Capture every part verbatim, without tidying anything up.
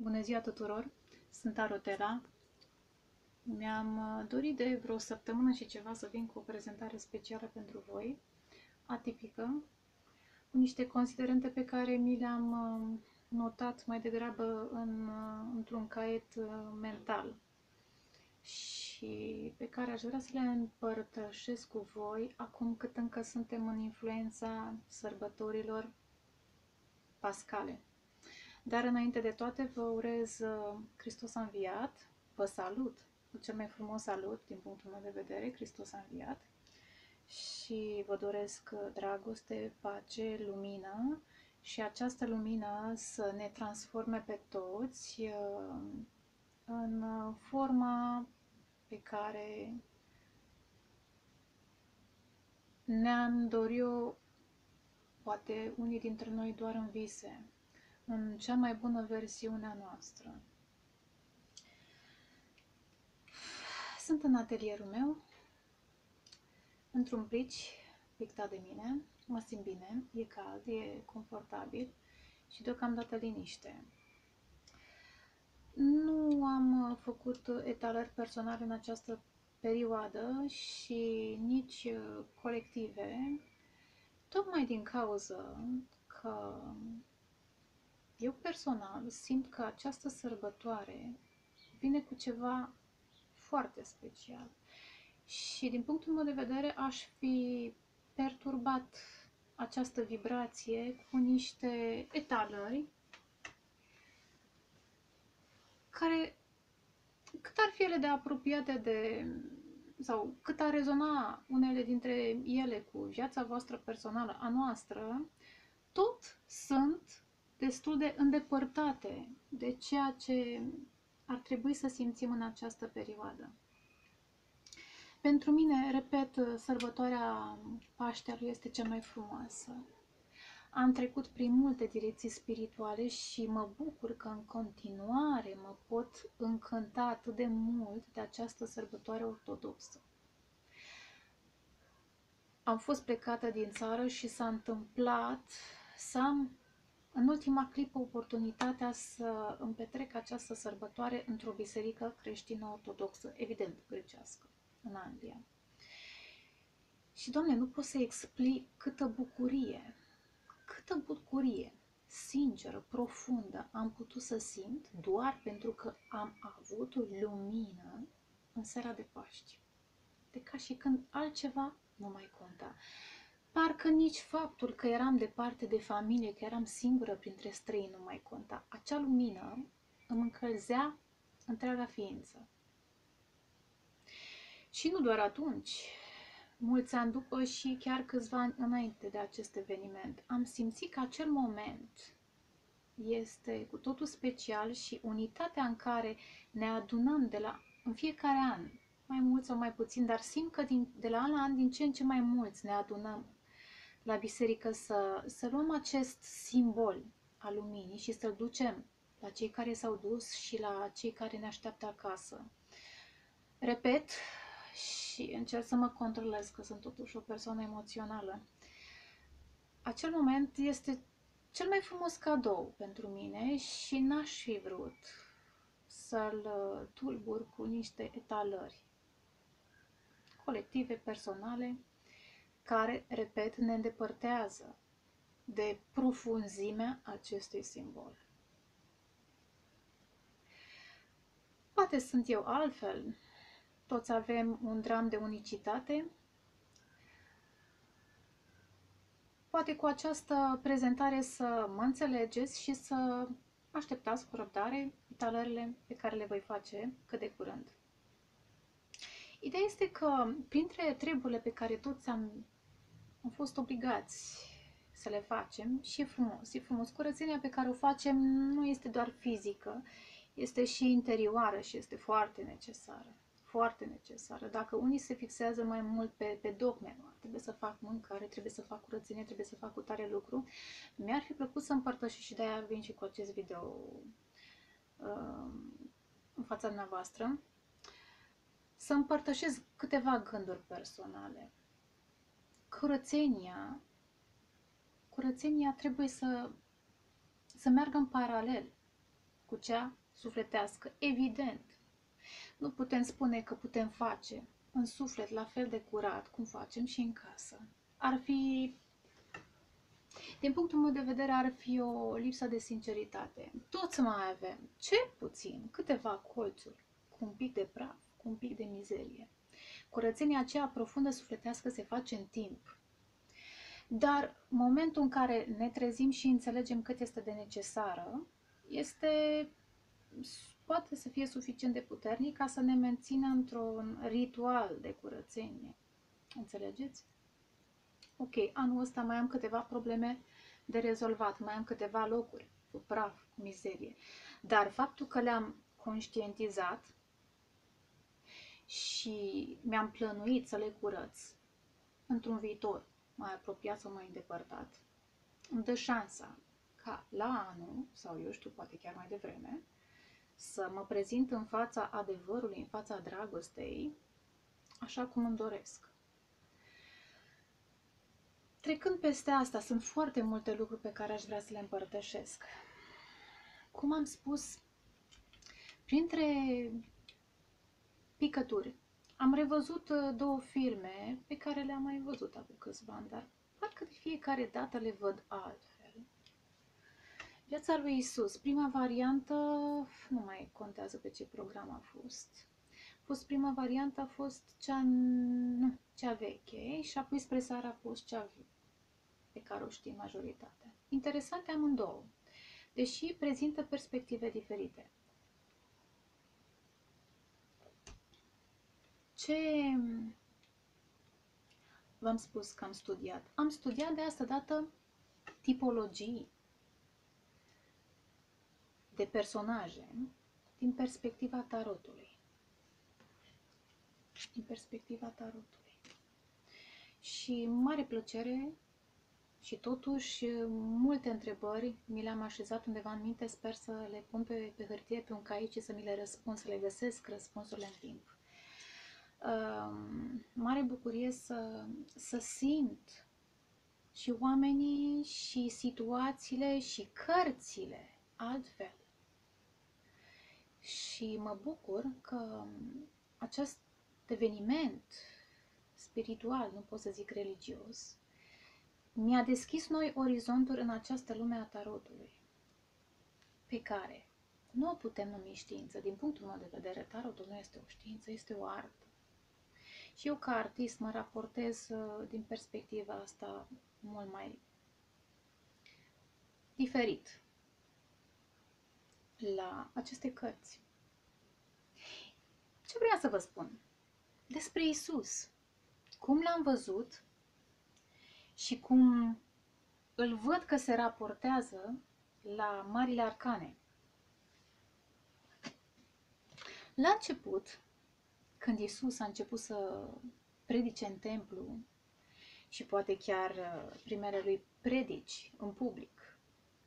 Bună ziua tuturor! Sunt Arotela. Mi-am dorit de vreo săptămână și ceva să vin cu o prezentare specială pentru voi, atipică, cu niște considerente pe care mi le-am notat mai degrabă în, într-un caiet mental și pe care aș vrea să le împărtășesc cu voi acum cât încă suntem în influența sărbătorilor pascale. Dar înainte de toate vă urez Hristos a înviat, vă salut cu cel mai frumos salut din punctul meu de vedere, Hristos a înviat, și vă doresc dragoste, pace, lumină și această lumină să ne transforme pe toți în forma pe care ne-am dorit-o, poate unii dintre noi doar în vise, în cea mai bună versiune a noastră. Sunt în atelierul meu, într-un plici pictat de mine, mă simt bine, e cald, e confortabil și deocamdată liniște. Nu am făcut etalări personale în această perioadă și nici colective, tocmai din cauză că eu personal simt că această sărbătoare vine cu ceva foarte special și din punctul meu de vedere aș fi perturbat această vibrație cu niște etalări care, cât ar fi ele de apropiate de, sau cât ar rezona unele dintre ele cu viața voastră personală, a noastră, tot sunt destul de îndepărtate de ceea ce ar trebui să simțim în această perioadă. Pentru mine, repet, sărbătoarea Paștelui este cea mai frumoasă. Am trecut prin multe direcții spirituale și mă bucur că în continuare mă pot încânta atât de mult de această sărbătoare ortodoxă. Am fost plecată din țară și s-a întâmplat să am în ultima clipă oportunitatea să îmi petrec această sărbătoare într-o biserică creștină ortodoxă, evident grecească, în Anglia. Și, Doamne, nu pot să explic câtă bucurie, câtă bucurie sinceră, profundă am putut să simt doar pentru că am avut lumină în seara de Paști. De ca și când altceva nu mai conta. Parcă nici faptul că eram departe de familie, că eram singură printre străini nu mai conta. Acea lumină îmi încălzea întreaga ființă. Și nu doar atunci, mulți ani după și chiar câțiva ani înainte de acest eveniment, am simțit că acel moment este cu totul special și unitatea în care ne adunăm de la, în fiecare an, mai mult sau mai puțin, dar simt că din, de la an la an din ce în ce mai mulți ne adunăm la biserică să, să luăm acest simbol al luminii și să-l ducem la cei care s-au dus și la cei care ne așteaptă acasă. Repet și încerc să mă controlez, că sunt totuși o persoană emoțională. Acel moment este cel mai frumos cadou pentru mine și n-aș fi vrut să-l tulbur cu niște etalări colective, personale, care, repet, ne îndepărtează de profunzimea acestui simbol. Poate sunt eu altfel, toți avem un dram de unicitate. Poate cu această prezentare să mă înțelegeți și să așteptați cu răbdare etalările pe care le voi face cât de curând. Ideea este că printre treburile pe care toți am, am fost obligați să le facem, și e frumos, e frumos. Curățenia pe care o facem nu este doar fizică, este și interioară și este foarte necesară. Foarte necesară. Dacă unii se fixează mai mult pe, pe dogme, nu, trebuie să fac mâncare, trebuie să fac curățenie, trebuie să fac cu tare lucru, mi-ar fi plăcut să împărtășesc și de-aia vin și cu acest video uh, în fața dumneavoastră, să împărtășesc câteva gânduri personale. Curățenia, curățenia trebuie să, să meargă în paralel cu cea sufletească. Evident, nu putem spune că putem face în suflet la fel de curat cum facem și în casă. Ar fi, din punctul meu de vedere, ar fi o lipsă de sinceritate. Toți mai avem, cel puțin, câteva colțuri cu un pic de praf, cu un pic de mizerie. Curățenia aceea profundă sufletească se face în timp. Dar momentul în care ne trezim și înțelegem cât este de necesară, este, poate să fie suficient de puternic ca să ne mențină într-un ritual de curățenie. Înțelegeți? Ok, anul ăsta mai am câteva probleme de rezolvat, mai am câteva locuri cu praf, cu mizerie. Dar faptul că le-am conștientizat și mi-am plănuit să le curăț într-un viitor mai apropiat sau mai îndepărtat, îmi dă șansa ca la anul, sau eu știu, poate chiar mai devreme, să mă prezint în fața adevărului, în fața dragostei, așa cum îmi doresc. Trecând peste asta, sunt foarte multe lucruri pe care aș vrea să le împărtășesc. Cum am spus, printre picături, am revăzut două filme pe care le-am mai văzut acum câțiva ani, dar parcă de fiecare dată le văd altfel. Viața lui Isus, prima variantă, nu mai contează pe ce program a fost. A fost prima variantă, a fost cea, nu, cea veche și apoi spre seara a fost cea pe care o știe majoritatea. Interesante amândouă, deși prezintă perspective diferite. Ce v-am spus că am studiat? Am studiat de asta dată tipologii de personaje din perspectiva tarotului. Din perspectiva tarotului. Și mare plăcere și totuși multe întrebări mi le-am așezat undeva în minte, sper să le pun pe, pe hârtie, pe un caiet și să mi le răspund, să le găsesc răspunsurile în timp. Uh, mare bucurie să, să simt și oamenii și situațiile și cărțile altfel. Și mă bucur că acest eveniment spiritual, nu pot să zic religios, mi-a deschis noi orizonturi în această lume a tarotului, pe care nu o putem numi știință. Din punctul meu de vedere, tarotul nu este o știință, este o artă. Și eu, ca artist, mă raportez din perspectiva asta mult mai diferit la aceste cărți. Ce vreau să vă spun? Despre Isus. Cum l-am văzut și cum îl văd că se raportează la marile arcane. La început, când Isus a început să predice în templu și poate chiar primele lui predici în public,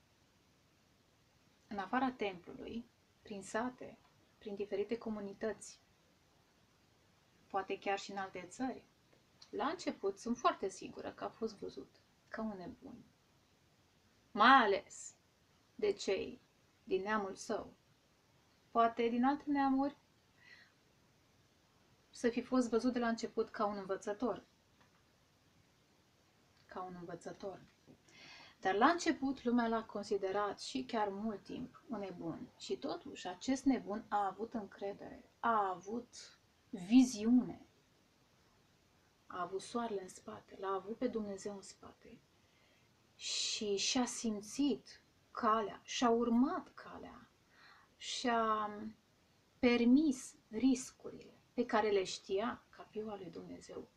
în afara templului, prin sate, prin diferite comunități, poate chiar și în alte țări, la început sunt foarte sigură că a fost văzut ca un nebun, mai ales de cei din neamul său, poate din alte neamuri, să fi fost văzut de la început ca un învățător. Ca un învățător. Dar la început lumea l-a considerat și chiar mult timp un nebun. Și totuși acest nebun a avut încredere, a avut viziune, a avut soarele în spate, l-a avut pe Dumnezeu în spate și și-a simțit calea, și-a urmat calea, și-a permis riscurile pe care le știa ca fiul al lui Dumnezeu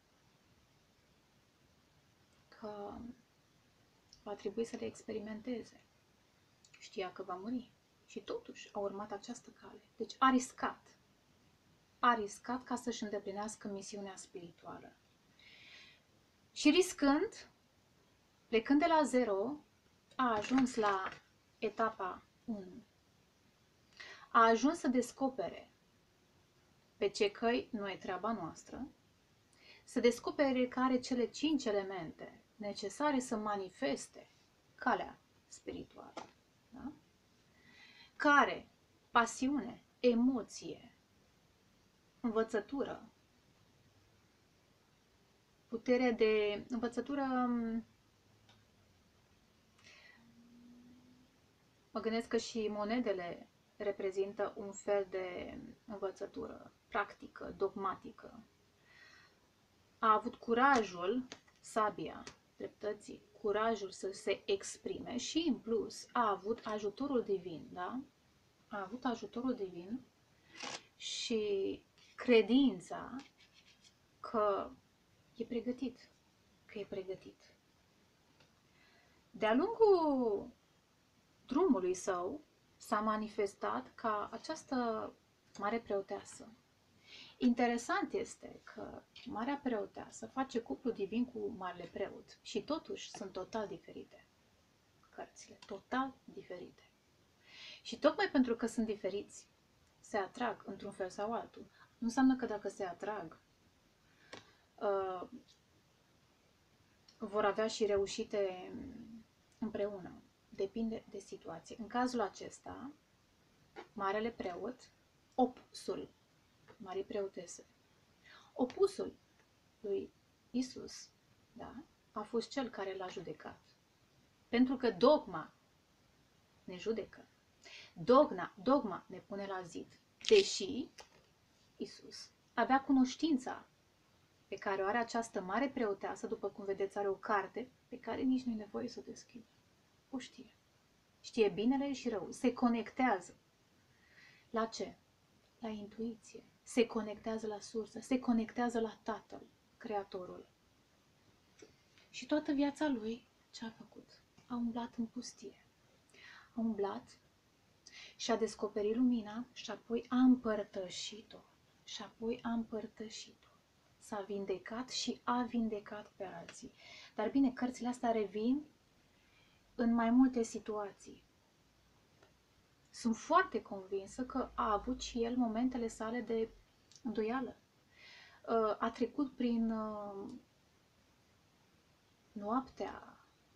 că va trebui să le experimenteze. Știa că va muri și totuși a urmat această cale. Deci a riscat. A riscat ca să-și îndeplinească misiunea spirituală. Și riscând, plecând de la zero, a ajuns la etapa unu. A ajuns să descopere pe ce căi, nu e treaba noastră, să descopere că are cele cinci elemente necesare să manifeste calea spirituală, da? Care pasiune, emoție, învățătură, putere de învățătură. Mă gândesc că și monedele reprezintă un fel de învățătură practică, dogmatică. A avut curajul, sabia dreptății, curajul să se exprime și, în plus, a avut ajutorul divin, da? A avut ajutorul divin și credința că e pregătit, că e pregătit. De-a lungul drumului său s-a manifestat ca această mare preoteasă. Interesant este că Marea Preoteasă face cuplu divin cu Marele Preot și totuși sunt total diferite cărțile, total diferite. Și tocmai pentru că sunt diferiți, se atrag într-un fel sau altul. Nu înseamnă că dacă se atrag, uh, vor avea și reușite împreună. Depinde de situație. În cazul acesta, Marele Preot, opusul Marii Preotese, opusul lui Isus, da, a fost cel care l-a judecat. Pentru că dogma ne judecă. Dogma, dogma ne pune la zid. Deși Isus avea cunoștința pe care o are această mare preoteasă, după cum vedeți, are o carte pe care nici nu e nevoie să o deschidă. O știe. Știe binele și răul. Se conectează. La ce? La intuiție. Se conectează la sursă. Se conectează la Tatăl, Creatorul. Și toată viața lui, ce a făcut? A umblat în pustie. A umblat și a descoperit lumina și apoi a împărtășit-o. Și apoi a împărtășit-o. S-a vindecat și a vindecat pe alții. Dar bine, cărțile astea revin în mai multe situații. Sunt foarte convinsă că a avut și el momentele sale de îndoială. A trecut prin noaptea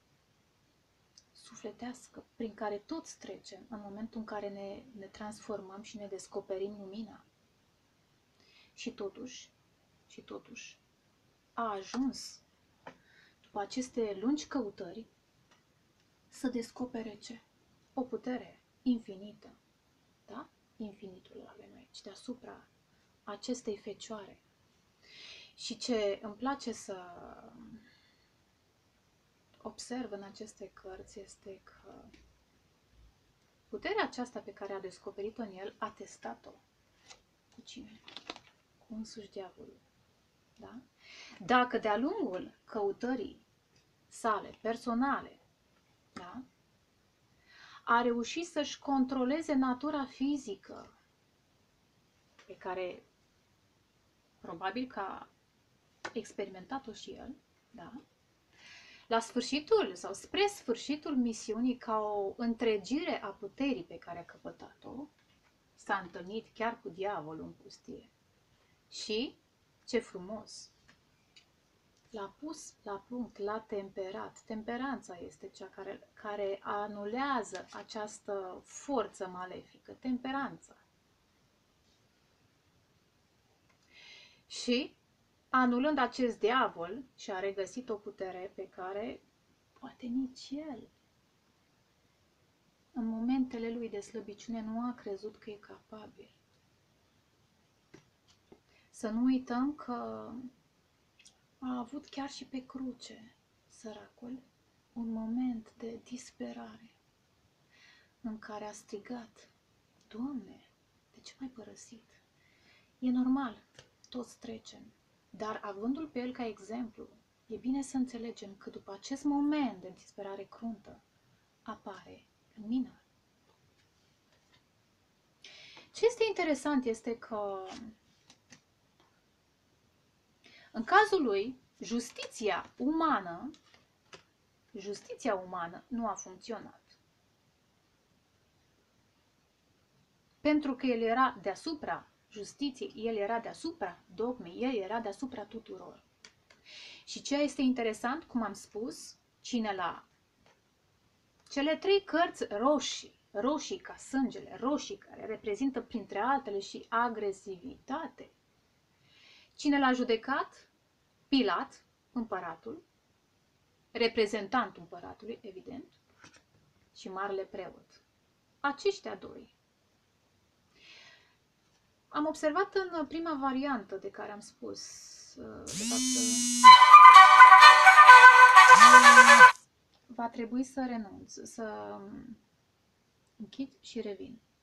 sufletească prin care toți trecem în momentul în care ne, ne transformăm și ne descoperim lumina. Și totuși, și totuși, a ajuns, după aceste lungi căutări, să descopere ce? O putere infinită, da? Infinitul avem aici, deasupra acestei fecioare. Și ce îmi place să observ în aceste cărți este că puterea aceasta pe care a descoperit-o în el a testat-o. Cu cine? Cu însuși diavolul. Da? Dacă de-a lungul căutării sale personale, da, a reușit să-și controleze natura fizică, pe care probabil că a experimentat-o și el, da, la sfârșitul sau spre sfârșitul misiunii, ca o întregire a puterii pe care a căpătat-o, s-a întâlnit chiar cu diavolul în pustie. Și, ce frumos, l-a pus la punct, l-a temperat. Temperanța este cea care, care anulează această forță malefică. Temperanța. Și, anulând acest diavol, și-a regăsit o putere pe care poate nici el, în momentele lui de slăbiciune, nu a crezut că e capabil. Să nu uităm că a avut chiar și pe cruce, săracul, un moment de disperare în care a strigat: Doamne, de ce m-ai părăsit? E normal, toți trecem, dar avându-l pe el ca exemplu, e bine să înțelegem că după acest moment de disperare cruntă apare lumina. Ce este interesant este că în cazul lui, justiția umană, justiția umană nu a funcționat. Pentru că el era deasupra justiției, el era deasupra dogmei, el era deasupra tuturor. Și ce este interesant, cum am spus, cine la cele trei cărți roșii roșii ca sângele, roșii care reprezintă printre altele și agresivitate. Cine l-a judecat? Pilat, împăratul, reprezentantul împăratului, evident, și marele preot. Aceștia doi. Am observat în prima variantă de care am spus, de fapt, va trebui să renunț, să închid și revin.